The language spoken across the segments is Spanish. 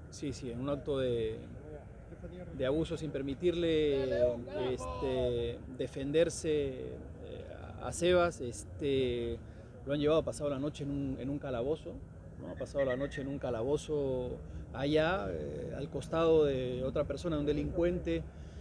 Sí, sí, en un acto de abuso sin permitirle defenderse a Sebas. Lo han llevado, pasado la noche en un calabozo, ¿no? Ha pasado la noche en un calabozo allá, al costado de otra persona, un delincuente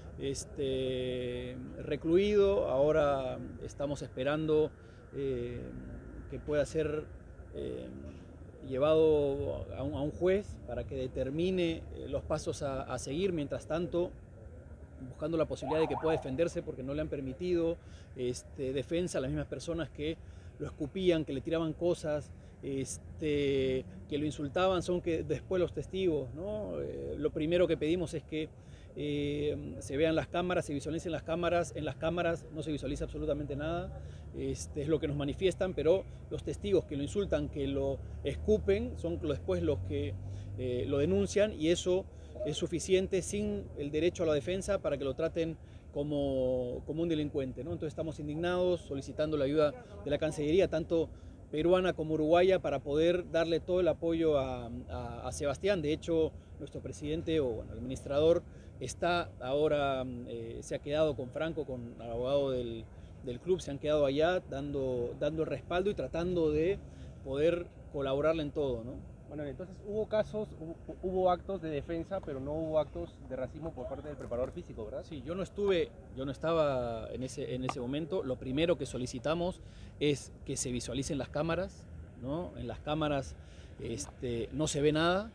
recluido. Ahora estamos esperando que pueda ser eh, llevado a un juez para que determine los pasos a seguir. Mientras tanto, buscando la posibilidad de que pueda defenderse, porque no le han permitido defensa a las mismas personas que lo escupían, que le tiraban cosas, que lo insultaban. Son que después los testigos, ¿no? Lo primero que pedimos es que se vean las cámaras, se visualicen las cámaras. En las cámaras no se visualiza absolutamente nada, es lo que nos manifiestan, pero los testigos que lo insultan, que lo escupen, son después los que lo denuncian, y eso es suficiente sin el derecho a la defensa para que lo traten como un delincuente, ¿no? Entonces estamos indignados, solicitando la ayuda de la Cancillería, tanto peruana como uruguaya, para poder darle todo el apoyo a Sebastián. De hecho, nuestro presidente, o bueno, el administrador, está ahora, se ha quedado con Franco, con el abogado del club, se han quedado allá dando el respaldo y tratando de poder colaborarle en todo, ¿no? Bueno, entonces hubo actos de defensa, pero no hubo actos de racismo por parte del preparador físico, ¿verdad? Sí, yo no estaba en ese momento. Lo primero que solicitamos es que se visualicen las cámaras, ¿no? En las cámaras no se ve nada,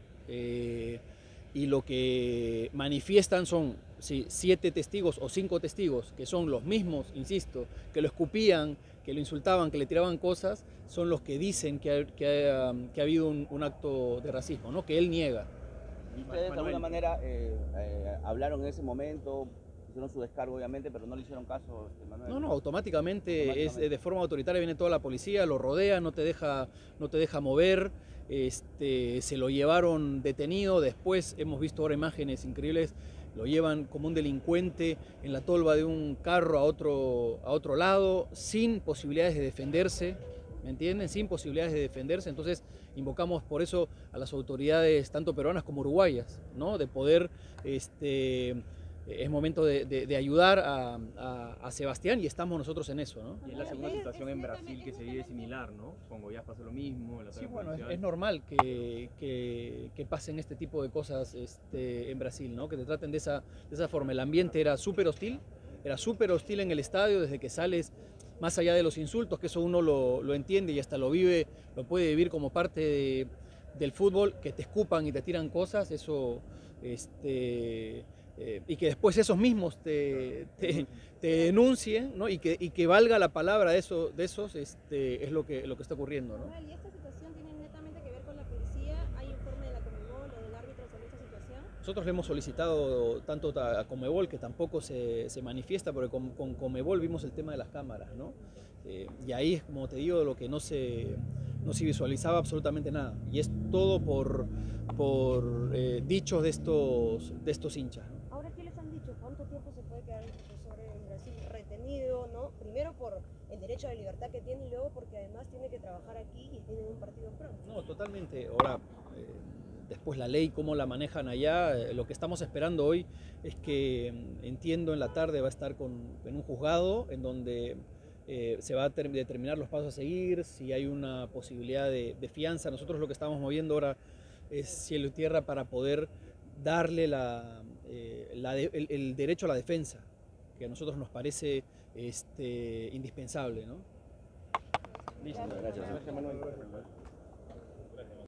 y lo que manifiestan son, sí, 7 testigos o 5 testigos, que son los mismos, insisto, que lo escupían, que lo insultaban, que le tiraban cosas, son los que dicen que ha habido un acto de racismo, ¿no? Que él niega. Ustedes de alguna manera hablaron en ese momento, hicieron su descargo obviamente, pero no le hicieron caso, Manuel. No, automáticamente, es de forma autoritaria, viene toda la policía, lo rodea, no te deja mover. Se lo llevaron detenido. Después hemos visto ahora imágenes increíbles, lo llevan como un delincuente en la tolva de un carro a otro lado, sin posibilidades de defenderse, ¿me entienden? Sin posibilidades de defenderse. Entonces invocamos por eso a las autoridades, tanto peruanas como uruguayas, ¿no? De poder, es momento de ayudar a Sebastián, y estamos nosotros en eso, ¿no? Y es la segunda situación en Brasil que se vive similar, ¿no? Con Goiás pasó lo mismo. Sí, bueno, es normal que pasen este tipo de cosas en Brasil, ¿no? Que te traten de esa forma. El ambiente era súper hostil en el estadio desde que sales, más allá de los insultos, que eso uno lo entiende y hasta lo puede vivir como parte del fútbol, que te escupan y te tiran cosas, eso, y que después esos mismos te denuncien, ¿no? Y que valga la palabra de esos, es lo que está ocurriendo, ¿no? ¿Y esta situación tiene netamente que ver con la policía? ¿Hay informe de la Conmebol o del árbitro sobre esta situación? Nosotros le hemos solicitado tanto a Conmebol, que tampoco se manifiesta, porque con Conmebol vimos el tema de las cámaras, ¿no? Y ahí es, como te digo, lo que no se visualizaba absolutamente nada. Y es todo por dichos de estos hinchas, ¿no? Ahora, ¿qué les han dicho? ¿Cuánto tiempo se puede quedar el profesor en Brasil retenido, ¿no? Primero por el derecho a la libertad que tiene, y luego porque además tiene que trabajar aquí y tiene un partido pronto. No, totalmente. Ahora, después la ley, cómo la manejan allá, lo que estamos esperando hoy es que, entiendo, en la tarde va a estar en un juzgado en donde se va a determinar los pasos a seguir, si hay una posibilidad de fianza. Nosotros lo que estamos moviendo ahora es cielo y tierra para poder darle el derecho a la defensa, que a nosotros nos parece indispensable, ¿no? Listo, gracias. Gracias, Manuel.